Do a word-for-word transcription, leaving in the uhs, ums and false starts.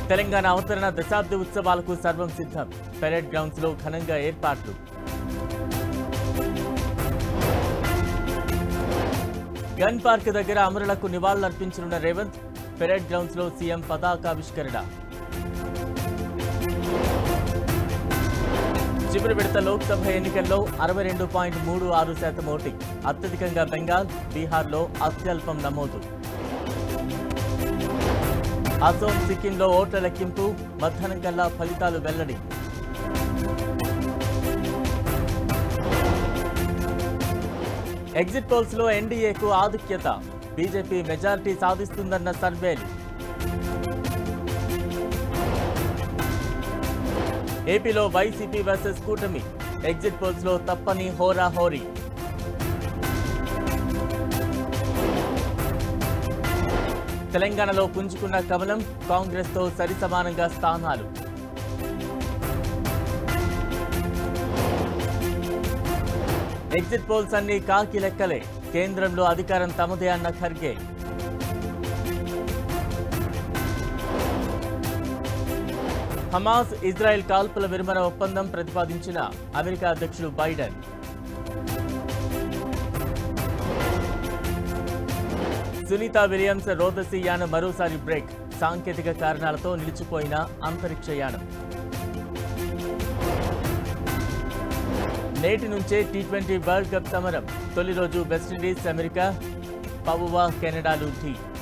తెలంగాణ అవతరణ దశాబ్ది ఉత్సవాలకు సర్వం సిద్ధం. పెరేడ్ గ్రౌండ్స్ లో ఘనంగా ఏర్పాట్లు. గన్ పార్క్ దగ్గర అమరులకు నివాళులర్పించనున్న రేవంత్. పెరేడ్ గ్రౌండ్స్ లో సీఎం పతాకావిష్కరణ. చివరి విడత లోక్సభ ఎన్నికల్లో అరవై రెండు పాయింట్ మూడు ఆరు శాతం ఓటింగ్. అత్యధికంగా బెంగాల్, బీహార్లో అత్యల్పం నమోదు. అసోం, సిక్కింలో ఓట్ల లెక్కింపు. మధ్యాహ్నం కల్లా ఫలితాలు వెల్లడి. ఎగ్జిట్ పోల్స్ లో ఎన్డీఏకు ఆధిక్యత. బీజేపీ మెజారిటీ సాధిస్తుందన్న సర్వేలు. ఏపీలో వైసీపీ వర్సెస్ కూటమి. ఎగ్జిట్ పోల్స్ లో తప్పని హోరాహోరీ. తెలంగాణలో పుంజుకున్న కమలం. కాంగ్రెస్ తో సరిసమానంగా స్థానాలు. ఎగ్జిట్ పోల్స్ అన్ని కాకి లెక్కలే. కేంద్రంలో అధికారం తమదే అన్న ఖర్గే. హమాస్, ఇజ్రాయెల్ కాల్పుల విరమణ ఒప్పందం ప్రతిపాదించిన అమెరికా అధ్యక్షుడు బైడెన్. సునీత విలియమ్స్ రోదసీ యానం మరోసారి బ్రేక్. సాంకేతిక కారణాలతో నిలిచిపోయిన అంతరిక్ష యానం. నేటి నుంచే టీ ట్వంటీ వరల్డ్ కప్ సమరం. తొలి రోజు వెస్టిండీస్, అమెరికా, పవువా, కెనడాలు టీ.